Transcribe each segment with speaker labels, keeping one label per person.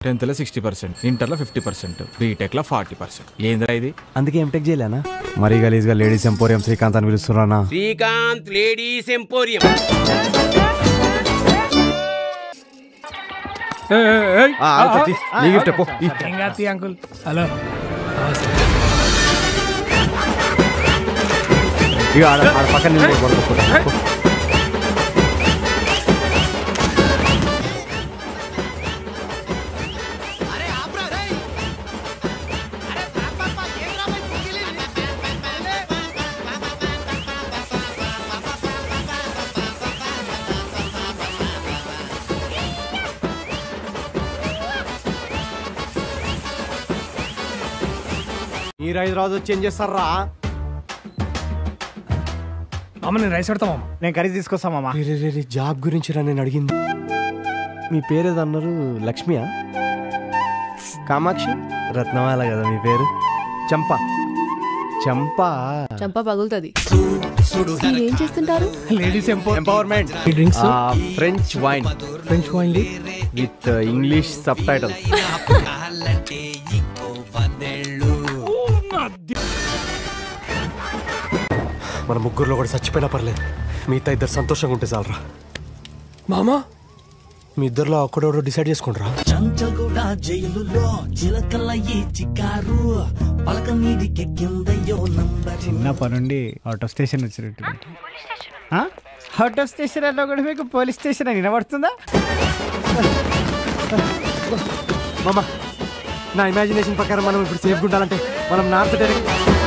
Speaker 1: 10th 60%, ఇంటర్లో 50%, బీటెక్లో 40%. ఏందిరా ఇది?
Speaker 2: అందుకే ఎంటెక్ చేయలేనా? మరీ గలీజ్గా లేడీస్ ఎంపోరియం శ్రీకాంత్ అని పిలుస్తున్నానా?
Speaker 3: Srikanth ladies emporium.
Speaker 4: Uncle hello
Speaker 2: ఇక ఆడ పక్కన మీరు 5 రోజు వచ్చి ఏం చేస్తారా?
Speaker 4: అమ్మ నేను రైస్ పెడతాం అమ్మ.
Speaker 2: నేను కర్రీ తీసుకొస్తామమ్మా. జాబ్ గురించి రా నేను అడిగింది. మీ పేరు ఏదో అన్నారు? లక్ష్మియా? కామాక్షి? రత్నమాల కదా మీ పేరు? చంపా
Speaker 5: చంపా పగులుతుంది. ఏం చేస్తుంటారు?
Speaker 4: Ladies
Speaker 2: empowerment
Speaker 4: drinks,
Speaker 2: French wine with English subtitle. మన ముగ్గురులో కూడా చచ్చిపోయినా పర్లేదు, మిగతా 2 సంతోషంగా ఉంటే చాలరా.
Speaker 4: మామా
Speaker 2: మీ ఇద్దరులో ఒక్కడోడు డిసైడ్ చేసుకుంటారా?
Speaker 4: చిన్నప్పటి నుండి ఆటో స్టేషన్ వచ్చినట్టు. ఆటో స్టేషన్ అన్నా కూడా మీకు పోలీస్ స్టేషన్ అని వినబడుతుందా?
Speaker 2: మామా నా ఇమాజినేషన్ ప్రకారం మనం ఇప్పుడు సేఫ్గా ఉండాలంటే మనం నార్త్ డైరెక్ట్.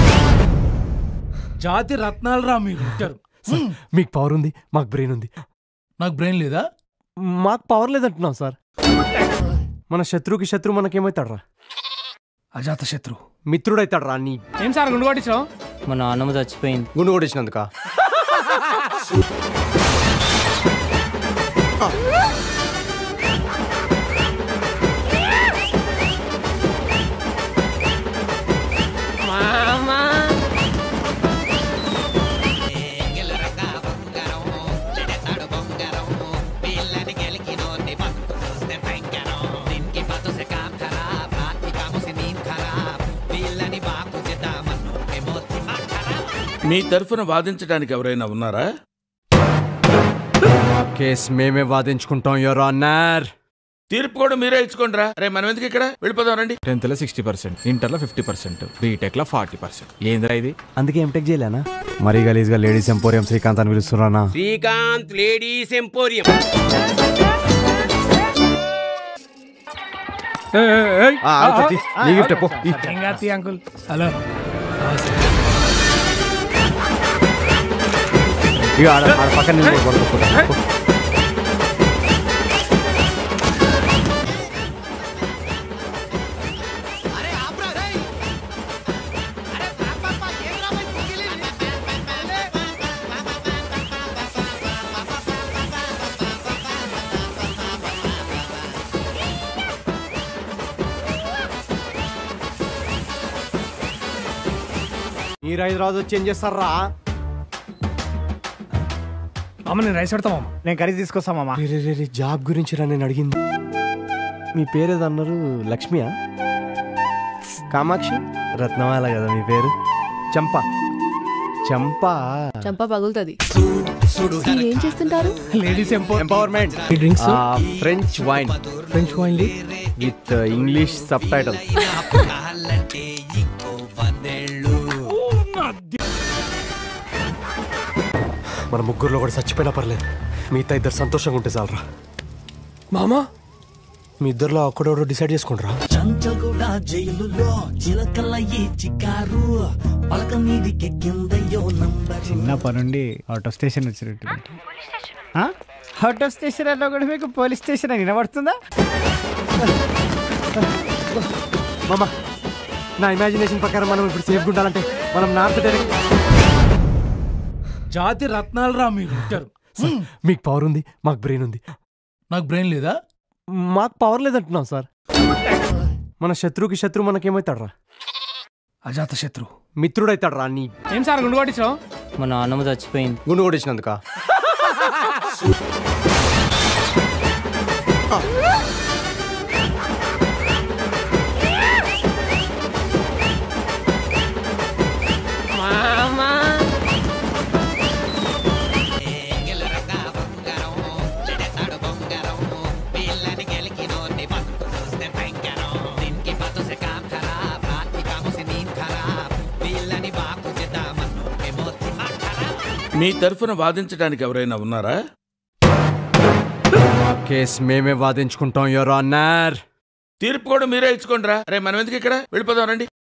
Speaker 6: జాతి రత్నాలు రా మీరు.
Speaker 2: మీకు పవర్ ఉంది, మాకు బ్రెయిన్ ఉంది.
Speaker 6: నాకు బ్రెయిన్ లేదా?
Speaker 2: మాకు పవర్ లేదంటున్నాం సార్. మన శత్రువుకి శత్రువు మనకేమవుతాడు రా?
Speaker 6: అజాత శత్రు
Speaker 2: మిత్రుడైతాడు రా. నీ
Speaker 4: ఏం సార్ గుండు కొట్టించావు?
Speaker 7: మా నాన్నమ్మ చచ్చిపోయింది.
Speaker 2: గుండు కొట్టించినందుక?
Speaker 8: మీ తరఫున వాదించడానికి ఎవరైనా ఉన్నారా?
Speaker 2: కేసు మేమే వాదించుకుంటాం యువర్ ఆనర్.
Speaker 8: తీర్పు కూడా మీరే ఇచ్చుకోండిరా. రే మనం ఎందుకు ఇక్కడ? వెళ్ళిపోదాం రండి.
Speaker 1: 10th 60%, ఇంటర్లో 50%, బీటెక్లో 40%. ఏందిరా ఇది?
Speaker 2: అందుకే ఎంటెక్ చేయలేనా? మరీ గలీజ్గా లేడీస్ ఎంపోరియం శ్రీకాంత్ అని పిలుస్తున్నానా?
Speaker 3: Srikanth ladies emporium.
Speaker 4: Uncle hello
Speaker 2: ఇక ఆడ పక్కన మీరు 5 రోజు వచ్చి ఏం చేస్తారా?
Speaker 4: అమ్మ నేను రైస్ పెడతాం అమ్మ.
Speaker 2: నేను కర్రీ తీసుకొస్తామమ్మా. జాబ్ గురించి రా నేను అడిగింది. మీ పేరు ఏదో అన్నారు? లక్ష్మియా? కామాక్షి? రత్నమాల కదా మీ పేరు? చంపా
Speaker 5: పగులుతుంది. ఏం చేస్తుంటారు?
Speaker 4: Ladies
Speaker 2: empowerment
Speaker 4: drinks,
Speaker 2: French wine with English subtitle. మన ముగ్గురులో కూడా చచ్చిపోయినా పర్లేదు, మిగతా 2 సంతోషంగా ఉంటే చాలరా.
Speaker 4: మామా
Speaker 2: మీ ఇద్దరులో ఒక్కడోడు డిసైడ్ చేసుకుంటారా?
Speaker 4: చిన్నప్పటి నుండి ఆటో స్టేషన్ వచ్చినట్టు. ఆటో స్టేషన్ అన్నా కూడా మీకు పోలీస్ స్టేషన్ అని వినబడుతుందా?
Speaker 2: మామా నా ఇమాజినేషన్ ప్రకారం మనం ఇప్పుడు సేఫ్గా ఉండాలంటే మనం నార్త్ డైరెక్ట్.
Speaker 6: జాతి రత్నాలు రా మీరు.
Speaker 2: మీకు పవర్ ఉంది, మాకు బ్రెయిన్ ఉంది.
Speaker 6: నాకు బ్రెయిన్ లేదా?
Speaker 2: మాకు పవర్ లేదంటున్నాం సార్. మన శత్రువుకి శత్రువు మనకేమవుతాడు రా?
Speaker 6: అజాత శత్రు
Speaker 2: మిత్రుడైతాడు రా. నీ
Speaker 4: ఏం సార్ గుండు కొట్టించావు?
Speaker 7: మా నాన్నమ్మ చచ్చిపోయింది.
Speaker 2: గుండు కొట్టించినందుక?
Speaker 8: మీ తరఫున వాదించడానికి ఎవరైనా ఉన్నారా?
Speaker 2: కేసు మేమే వాదించుకుంటాం యువర్ ఆనర్.
Speaker 8: తీర్పు కూడా మీరే ఇచ్చుకోండిరా. రే మనం ఎందుకు ఇక్కడ? వెళ్ళిపోదాం రండి.